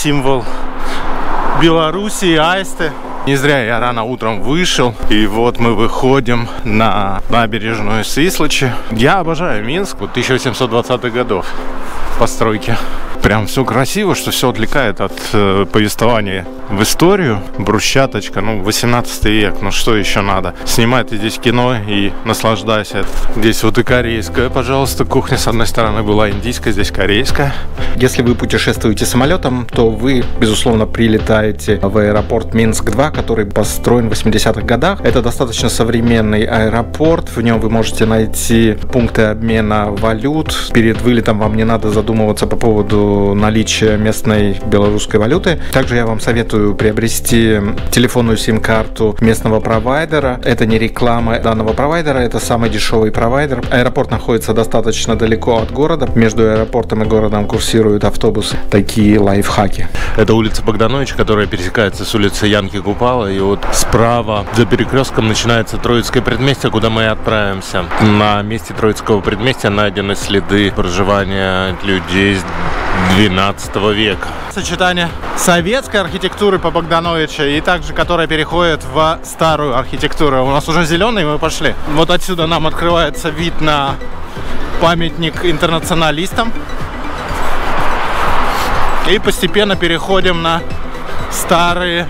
символ Белоруссии, аисты. Не зря я рано утром вышел, и вот мы выходим на набережную Свислочи. Я обожаю Минск, 1820-х годов постройки. Прям все красиво, что все отвлекает от повествования в историю. Брусчаточка, 18 век, что еще надо? Снимай ты здесь кино и наслаждайся. Здесь вот и корейская, пожалуйста, кухня. С одной стороны была индийская, здесь корейская. Если вы путешествуете самолетом, то вы, безусловно, прилетаете в аэропорт Минск-2, который построен в 80-х годах. Это достаточно современный аэропорт. В нем вы можете найти пункты обмена валют. Перед вылетом вам не надо задумываться по поводу наличия местной белорусской валюты. Также я вам советую приобрести телефонную сим-карту местного провайдера. Это не реклама данного провайдера, это самый дешевый провайдер. Аэропорт находится достаточно далеко от города. Между аэропортом и городом курсируют автобусы. Такие лайфхаки. Это улица Богдановича, которая пересекается с улицей Янки Купала. И вот справа за перекрестком начинается Троицкое предместье, куда мы и отправимся. На месте Троицкого предместья найдены следы проживания людей 12 века. Сочетание советской архитектуры по Богдановичу и также, которая переходит в старую архитектуру. У нас уже зеленый, мы пошли. Вот отсюда нам открывается вид на памятник интернационалистам. И постепенно переходим на старые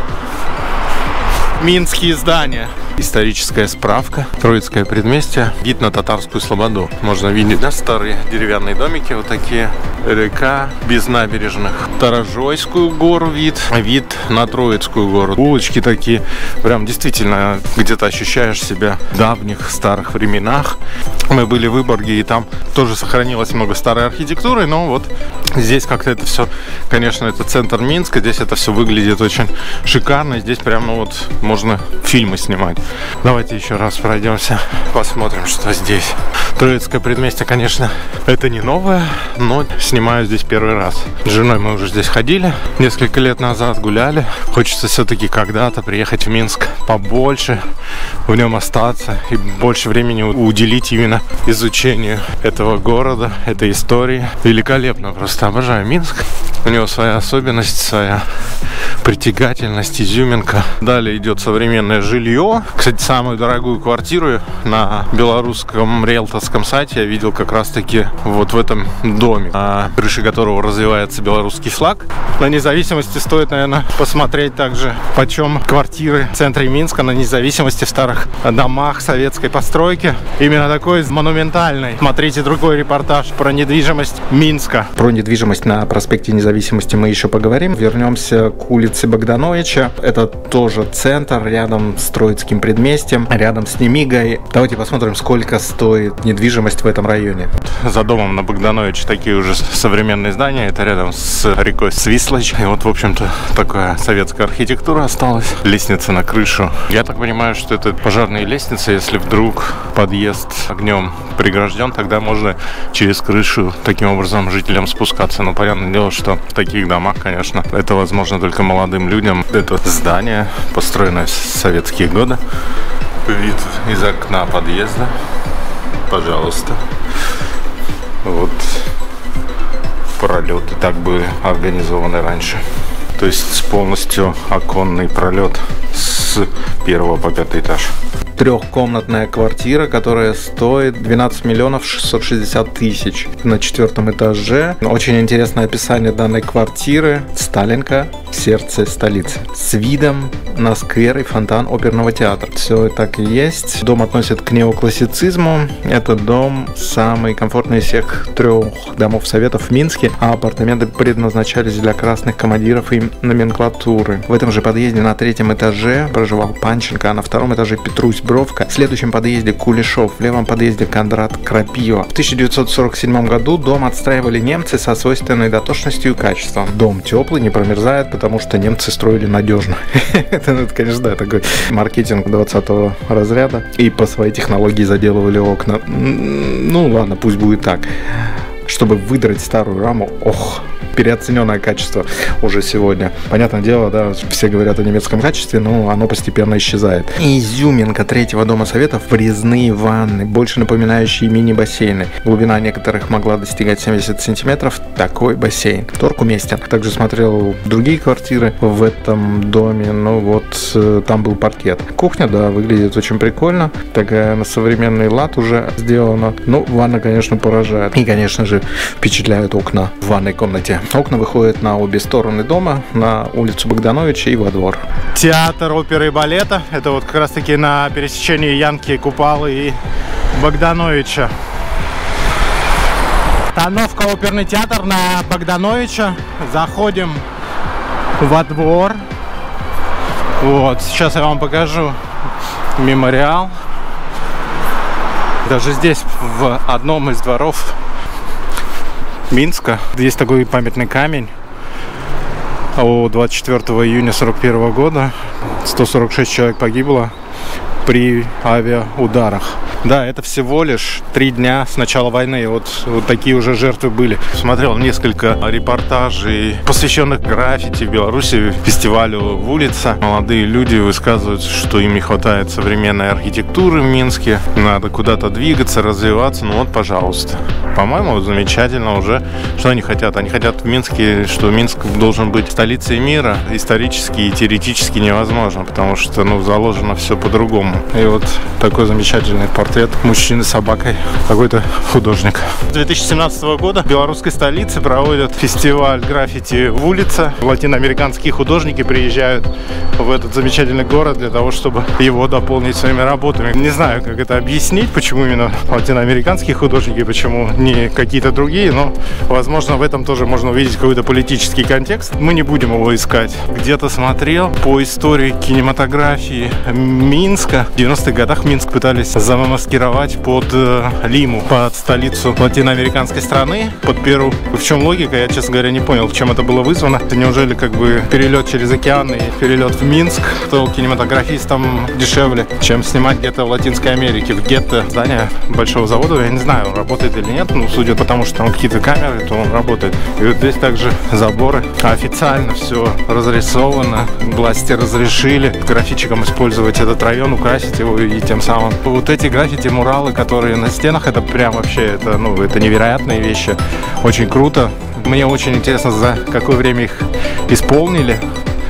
минские здания. Историческая справка. Троицкое предместье. Вид на Татарскую слободу. Можно видеть, да, старые деревянные домики вот такие. Река без набережных. Торожойскую гору вид. Вид на Троицкую гору. Улочки такие. Прям действительно где-то ощущаешь себя в давних старых временах. Мы были в Выборге, и там тоже сохранилось много старой архитектуры, но вот здесь как-то это все, конечно, это центр Минска. Здесь это все выглядит очень шикарно. Здесь прям, вот можно фильмы снимать. Давайте еще раз пройдемся, посмотрим, что здесь. Троицкое предместье, конечно, это не новое, но снимаю здесь первый раз. С женой мы уже здесь ходили, несколько лет назад гуляли. Хочется все-таки когда-то приехать в Минск побольше, в нем остаться и больше времени уделить именно изучению этого города, этой истории. Великолепно, просто обожаю Минск. У него своя особенность, своя притягательность, изюминка. Далее идет современное жилье. Кстати, самую дорогую квартиру на белорусском риэлторском сайте я видел как раз-таки вот в этом доме, на крыше которого развивается белорусский флаг. На Независимости стоит, наверное, посмотреть также, почем квартиры в центре Минска на Независимости в старых домах советской постройки. Именно такой монументальный. Смотрите другой репортаж про недвижимость Минска. Про недвижимость на проспекте Независимости мы еще поговорим. Вернемся к улице Богдановича. Это тоже центр, рядом с Троицким предместьем, рядом с Немигой. Давайте посмотрим, сколько стоит недвижимость в этом районе. За домом на Богдановиче такие уже современные здания. Это рядом с рекой Свислочь. И вот, в общем-то, такая советская архитектура осталась. Лестница на крышу. Я так понимаю, что это пожарные лестницы. Если вдруг подъезд огнем прегражден, тогда можно через крышу таким образом жителям спускаться. Но понятное дело, что в таких домах, конечно, это возможно только молодым людям. Это здание, построенное в советские годы. Вид из окна подъезда. Пожалуйста. Вот пролеты так были организованы раньше. То есть полностью оконный пролет с 1 по 5 этаж. Трехкомнатная квартира, которая стоит 12 миллионов 660 тысяч на 4-м этаже. Очень интересное описание данной квартиры. Сталинка, сердце столицы. С видом на сквер и фонтан оперного театра. Все так и есть. Дом относят к неоклассицизму. Этот дом самый комфортный из всех 3 домов советов в Минске, а апартаменты предназначались для красных командиров и номенклатуры. В этом же подъезде на 3-м этаже проживал Панченко, а на 2-м этаже Петрусь Бровка. В следующем подъезде Кулешов, в левом подъезде Кондрат Крапива. В 1947 году дом отстраивали немцы со свойственной дотошностью и качеством. Дом теплый, не промерзает, потому что немцы строили надежно. Это, конечно, да, такой маркетинг 20-го разряда. И по своей технологии заделывали окна. Ну ладно, пусть будет так. Чтобы выдрать старую раму, ох, переоцененное качество уже сегодня. Понятное дело, да, все говорят о немецком качестве, но оно постепенно исчезает. Изюминка третьего дома советов — врезные ванны, больше напоминающие мини-бассейны. Глубина некоторых могла достигать 70 сантиметров. Такой бассейн. Торг уместен. Также смотрел другие квартиры в этом доме, ну вот там был паркет. Кухня, да, выглядит очень прикольно. Такая на современный лад уже сделана. Ну, ванна, конечно, поражает. И, конечно же, впечатляют окна в ванной комнате. Окна выходят на обе стороны дома, на улицу Богдановича и во двор. Театр оперы и балета. Это вот как раз таки на пересечении Янки, Купалы и Богдановича. Остановка оперный театр на Богдановича. Заходим во двор. Вот, сейчас я вам покажу мемориал. Даже здесь, в одном из дворов Минска, есть такой памятный камень. 24 июня 1941 года 146 человек погибло при авиаударах. Да, это всего лишь 3 дня с начала войны. Вот такие уже жертвы были. Смотрел несколько репортажей, посвященных граффити в Беларуси, фестивалю в улице. Молодые люди высказываются, что им не хватает современной архитектуры в Минске. Надо куда-то двигаться, развиваться. Ну вот, пожалуйста. По-моему, замечательно уже. Что они хотят? Они хотят в Минске, что Минск должен быть столицей мира. Исторически и теоретически невозможно, потому что, ну, заложено все по-другому. И вот такой замечательный портрет мужчины с собакой, какой-то художник. С 2017 года в белорусской столице проводят фестиваль граффити в улице. Латиноамериканские художники приезжают в этот замечательный город для того, чтобы его дополнить своими работами. Не знаю, как это объяснить, почему именно латиноамериканские художники, почему не какие-то другие, но, возможно, в этом тоже можно увидеть какой-то политический контекст. Мы не будем его искать. Где-то смотрел по истории кинематографии Минска. В 90-х годах Минск пытались замаскировать под Лиму, под столицу латиноамериканской страны, под Перу. В чем логика, я, честно говоря, не понял, чем это было вызвано. Неужели как бы перелет через океан и перелет в Минск, то кинематографистам дешевле, чем снимать где-то в Латинской Америке, в гетто. Здание большого завода, я не знаю, работает или нет, ну, судя по тому, что там какие-то камеры, то он работает. И вот здесь также заборы. Официально все разрисовано, власти разрешили граффитчикам использовать этот район, украсить его, и тем самым вот эти граффити, муралы, которые на стенах, это прям вообще, это, ну, это невероятные вещи. Очень круто. Мне очень интересно, за какое время их исполнили.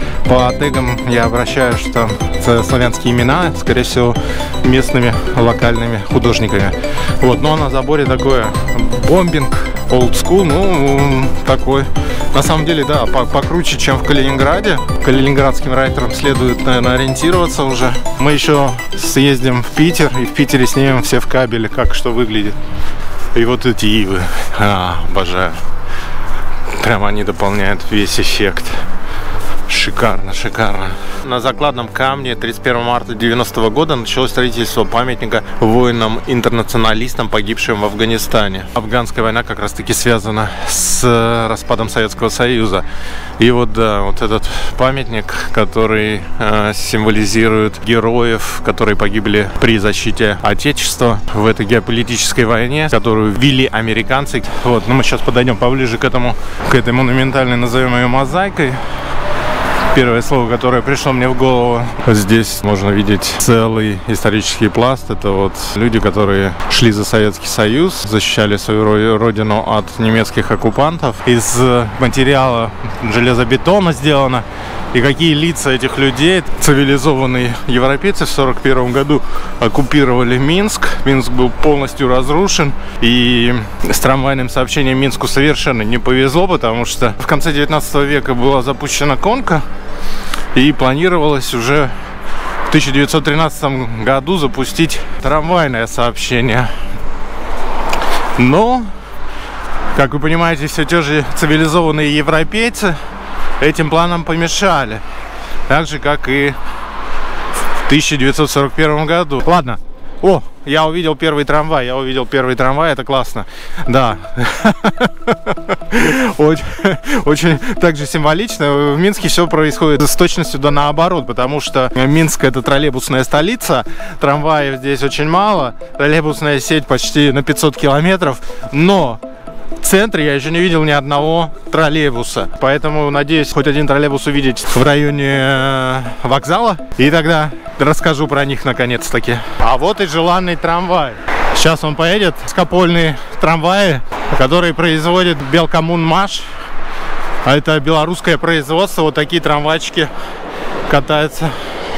По тегам я обращаюсь, что это славянские имена, скорее всего, местными локальными художниками. Вот, но на заборе такое бомбинг, old school, ну, такой. На самом деле, да, покруче, чем в Калининграде. Калининградским райтерам следует, наверное, ориентироваться уже. Мы еще съездим в Питер, и в Питере снимем все в кабеле, как что выглядит. И вот эти ивы, обожаю. Прямо они дополняют весь эффект. Шикарно, шикарно. На закладном камне 31 марта 90-го года началось строительство памятника воинам-интернационалистам, погибшим в Афганистане. Афганская война как раз-таки связана с распадом Советского Союза. И вот, да, вот этот памятник, который символизирует героев, которые погибли при защите Отечества в этой геополитической войне, которую вели американцы. Вот, но мы сейчас подойдем поближе к этой монументальной, назовем ее мозаикой. Первое слово, которое пришло мне в голову. Здесь можно видеть целый исторический пласт. Это вот люди, которые шли за Советский Союз, защищали свою родину от немецких оккупантов. Из материала железобетона сделано. И какие лица этих людей. Цивилизованные европейцы в 1941 году оккупировали Минск. Минск был полностью разрушен. И с трамвайным сообщением Минску совершенно не повезло, потому что в конце 19 века была запущена конка. И планировалось уже в 1913 году запустить трамвайное сообщение. Но, как вы понимаете, все те же цивилизованные европейцы этим планам помешали. Так же, как и в 1941 году. Ладно. О, я увидел первый трамвай, это классно. Да. Очень также символично. В Минске все происходит с точностью да наоборот, потому что Минск — это троллейбусная столица, трамваев здесь очень мало, троллейбусная сеть почти на 500 километров, но в центре я еще не видел ни одного троллейбуса. Поэтому надеюсь хоть один троллейбус увидеть в районе вокзала. И тогда расскажу про них наконец-таки. А вот и желанный трамвай. Сейчас он поедет. Скопольные трамваи, которые производит Белкоммунмаш. А это белорусское производство. Вот такие трамвайчики катаются.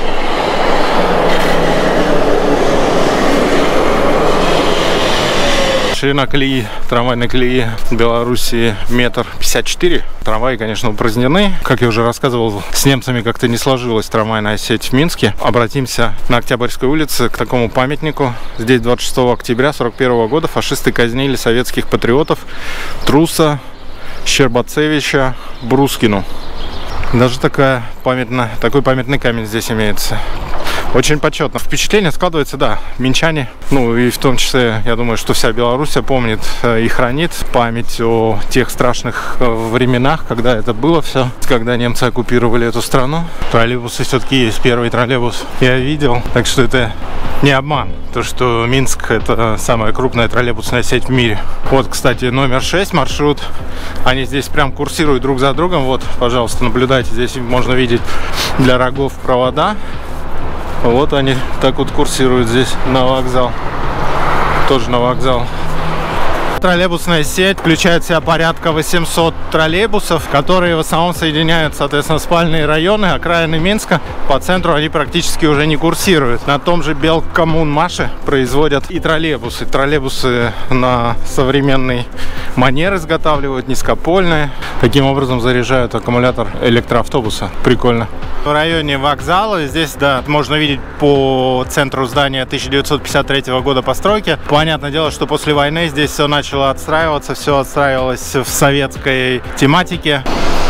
Ширина колеи, трамвайной колеи в Беларуси 1,54 м. Трамваи, конечно, упразднены. Как я уже рассказывал, с немцами как-то не сложилась трамвайная сеть в Минске. Обратимся на Октябрьской улице к такому памятнику. Здесь 26 октября 1941 года фашисты казнили советских патриотов Труса, Щербацевича, Брускину. Даже такой памятный камень здесь имеется. Очень почетно. Впечатление складывается, да, минчане, ну и в том числе, я думаю, что вся Беларусь помнит и хранит память о тех страшных временах, когда это было все, когда немцы оккупировали эту страну. Троллейбусы все-таки есть, первый троллейбус я видел, так что это не обман, то что Минск — это самая крупная троллейбусная сеть в мире. Вот, кстати, номер 6 маршрут, они здесь прям курсируют друг за другом, вот, пожалуйста, наблюдайте, здесь можно видеть для рогов провода. Вот они так вот курсируют здесь на вокзал. Тоже на вокзал. Троллейбусная сеть включает в себя порядка 800 троллейбусов, которые в основном соединяют, соответственно, спальные районы, окраины Минска. По центру они практически уже не курсируют. На том же Белкоммунмаше производят и троллейбусы. Троллейбусы на современный манер изготавливают, низкопольные. Таким образом заряжают аккумулятор электроавтобуса. Прикольно. В районе вокзала здесь, да, можно видеть по центру здания 1953 года постройки. Понятное дело, что после войны здесь все начало отстраиваться, все отстраивалось в советской тематике.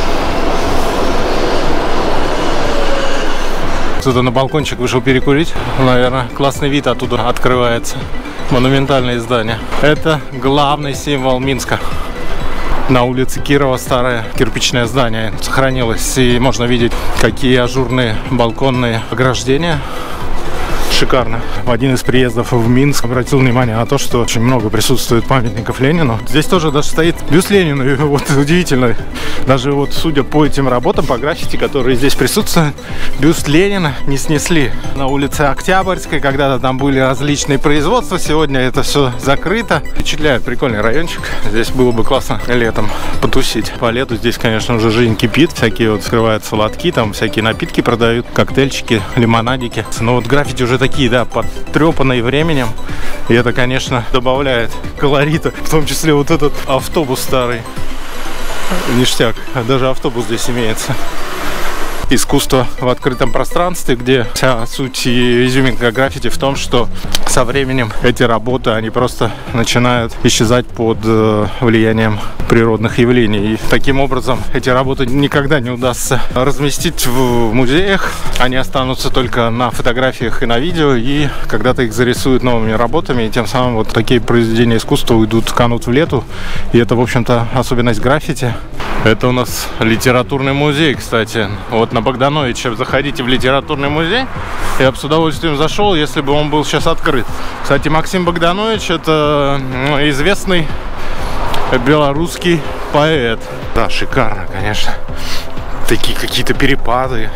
Кто-то на балкончик вышел перекурить. Наверное, классный вид оттуда открывается. Монументальное здание. Это главный символ Минска. На улице Кирова старое кирпичное здание сохранилось. И можно видеть, какие ажурные балконные ограждения. Шикарно. В один из приездов в Минск обратил внимание на то, что очень много присутствует памятников Ленину. Здесь тоже даже стоит бюст Ленину. И вот удивительно. Даже вот судя по этим работам, по граффити, которые здесь присутствуют, бюст Ленина не снесли. На улице Октябрьской когда-то там были различные производства. Сегодня это все закрыто. Впечатляет. Прикольный райончик. Здесь было бы классно летом потусить. По лету здесь, конечно, уже жизнь кипит. Всякие вот открываются лотки, там всякие напитки продают, коктейльчики, лимонадики. Но вот граффити уже такие, да, потрепанные временем. И это, конечно, добавляет колорита. В том числе вот этот автобус старый. Ништяк. Даже автобус здесь имеется. Искусство в открытом пространстве, где вся суть и изюминка граффити в том, что со временем эти работы, они просто начинают исчезать под влиянием природных явлений. И таким образом эти работы никогда не удастся разместить в музеях. Они останутся только на фотографиях и на видео, и когда-то их зарисуют новыми работами, и тем самым вот такие произведения искусства уйдут, канут в лету. И это, в общем-то, особенность граффити. Это у нас литературный музей, кстати. Вот на Богдановича заходите в литературный музей. Я бы с удовольствием зашел, если бы он был сейчас открыт. Кстати, Максим Богданович — это известный белорусский поэт. Да, шикарно, конечно. Такие какие-то перепады.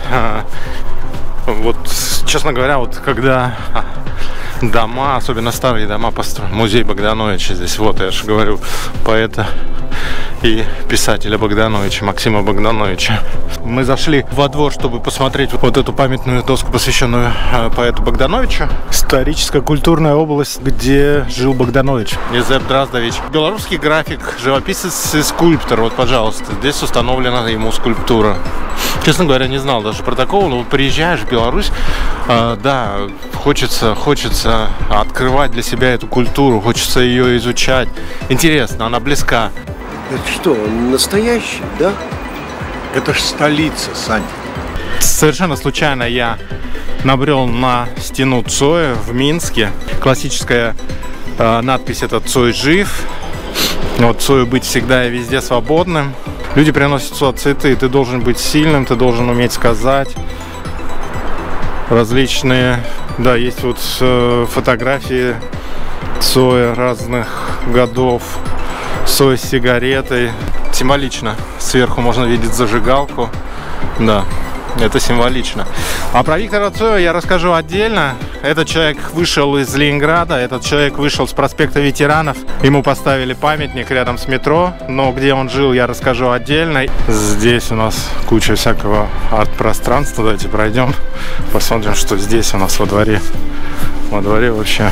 Вот, честно говоря, вот когда дома, особенно старые дома построены, музей Богдановича здесь, вот я же говорю, поэта и писателя Богдановича, Максима Богдановича. Мы зашли во двор, чтобы посмотреть вот эту памятную доску, посвященную поэту Богдановичу. Историческая культурная область, где жил Богданович. Езеп Драздович. Белорусский график, живописец и скульптор. Вот, пожалуйста, здесь установлена ему скульптура. Честно говоря, не знал даже про такого, но приезжаешь в Беларусь, да, хочется открывать для себя эту культуру, хочется ее изучать. Интересно, она близка. Это что, он настоящий, да? Это ж столица, Сань. Совершенно случайно я набрел на стену Цоя в Минске. Классическая надпись — это «Цой жив». Вот Цою быть всегда и везде свободным. Люди приносят сюда цветы. Ты должен быть сильным, ты должен уметь сказать. Различные, да, есть вот фотографии Цоя разных годов. Сой с сигаретой. Символично. Сверху можно видеть зажигалку. Да, это символично. А про Виктора Цоя я расскажу отдельно. Этот человек вышел из Ленинграда, этот человек вышел с проспекта Ветеранов. Ему поставили памятник рядом с метро, но где он жил, я расскажу отдельно. Здесь у нас куча всякого арт-пространства. Давайте пройдем, посмотрим, что здесь у нас во дворе. Во дворе вообще.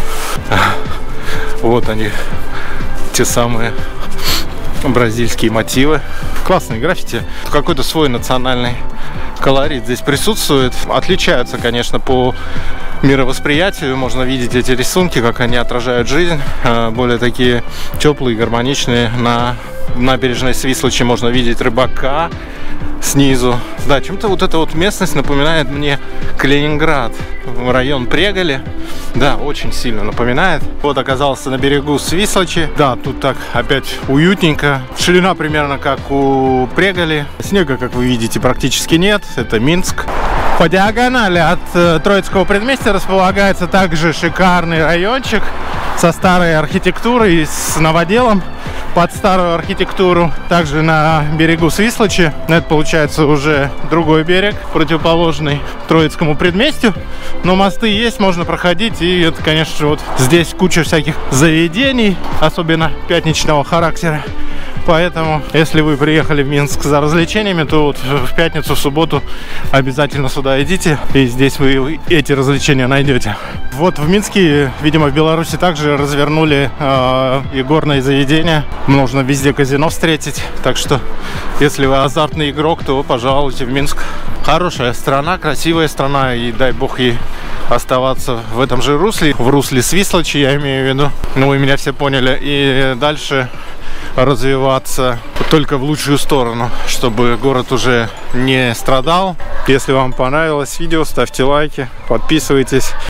Вот они, те самые бразильские мотивы. Классные граффити. Какой-то свой национальный колорит здесь присутствует. Отличаются, конечно, по мировосприятию. Можно видеть эти рисунки, как они отражают жизнь. Более такие теплые, гармоничные. На набережной Свислочи можно видеть рыбака снизу. Да, чем-то вот эта вот местность напоминает мне Калининград. Район Преголи. Да, очень сильно напоминает. Вот оказался на берегу Свислочи. Да, тут так опять уютненько. Ширина примерно как у Преголи. Снега, как вы видите, практически нет. Это Минск. По диагонали от Троицкого предместья располагается также шикарный райончик со старой архитектурой и с новоделом под старую архитектуру. Также на берегу Свислочи. Это получается уже другой берег, противоположный Троицкому предместью. Но мосты есть, можно проходить. И это, конечно, вот здесь куча всяких заведений, особенно пятничного характера. Поэтому, если вы приехали в Минск за развлечениями, то вот в пятницу, в субботу обязательно сюда идите. И здесь вы эти развлечения найдете. Вот в Минске, видимо, в Беларуси также развернули игорные заведения. Можно везде казино встретить. Так что, если вы азартный игрок, то пожалуйте в Минск. Хорошая страна, красивая страна. И дай бог ей оставаться в этом же русле. В русле Свислочи, я имею в виду. Ну, вы меня все поняли. И дальше развиваться только в лучшую сторону, чтобы город уже не страдал. Если вам понравилось видео, ставьте лайки, подписывайтесь.